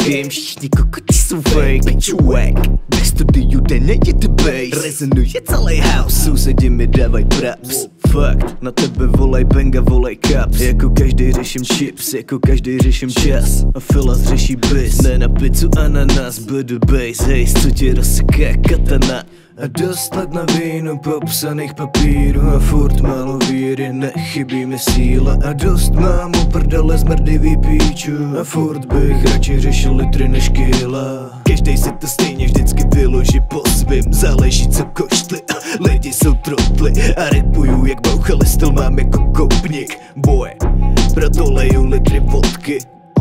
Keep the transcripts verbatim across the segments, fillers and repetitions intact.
game, všichni kokoti jsou fake. Pičuek, ve studiu denně je the bass. Rezonuje celý house, sousedi mi dávaj praps. Fakt, na tebe volej benga, volej caps. Jako každý řeším chips, jako každý řeším čas. A Filas řeší bis, ne na pizzu ananas, but the bass, hej, co ti rozseká katana. A dost let na vínu popsaných papírů a furt málo víry, nechybí mi síla. A dost mám u prdele zmrdivý píču a furt bych radši řešil litry než kila. Každej si to stejně vždycky vyloží po svým, záleží co koštli. Lidi jsou trotli a rapuju jak bouchali, styl mám jako koupník. Boy, proto leju litry vodky.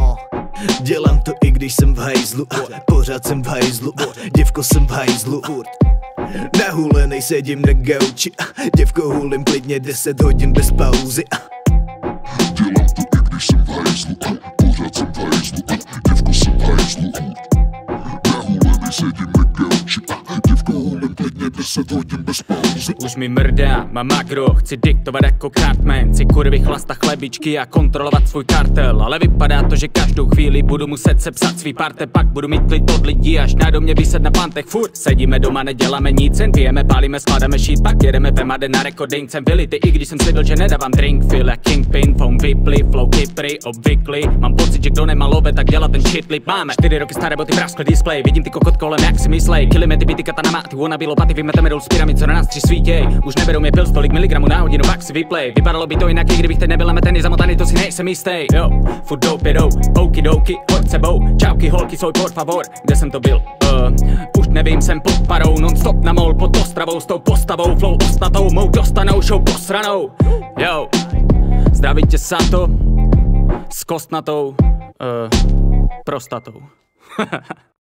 Dělám to i když jsem v hajzlu, pořád jsem v hajzlu, děvko jsem v hajzlu. Nahulenej sedím na gauči, děvko hulím klidně deset hodin bez pauzy. Dělám to i když jsem v hajzlu, pořád jsem v hajzlu, děvko jsem v hajzlu. Nahulenej sedím na gauči, děvko hulím klidně deset hodin bez pauzy. Už mi mrdá, mám magro, chci diktovat jako Cartman. Chci kurvy chlastat chlebičky a kontrolovat svůj kartel. Ale vypadá to, že každou chvíli budu muset sepsat svý parte. Pak budu mít klid od lidí, až najdou mě vyset na pantech. Furt sedíme doma, neděláme nic, jen pijeme, pálíme, skládáme shit. Pak jedeme ve Made na recording, jsem vylity, i když jsem slíbil, že nedávám drink. Feel like kingpin, phone vyply, flow kypry, obvyklý. Mám pocit, že kdo nemá love, tak dělá ten shitlip. Máme čtyři roky staré boty, praskly display. Vidím ty kokot kolem, jak si myslej. Killíme ty bity katanama, ty wannabe lopaty, vymeteme dolů z pyramid, co na nás tři svítěj. Už neberou mě pil stolik miligramů na hodinu, pak si vyplay. Vypadalo by to jinak, i kdybych teď nebyl nametený zamotaný, to si nejsem jistý. Jo, furt doupědou, okidoki, hoď sebou. Čauky, holky, svoj por favor, kde jsem to byl? Uh, už nevím, jsem pod parou, non-stop na mol, pod ostravou, s tou postavou, flow ostnatou, mou dostanou, show posranou. Jo, zdraví tě Sato, s kostnatou, uh, prostatou.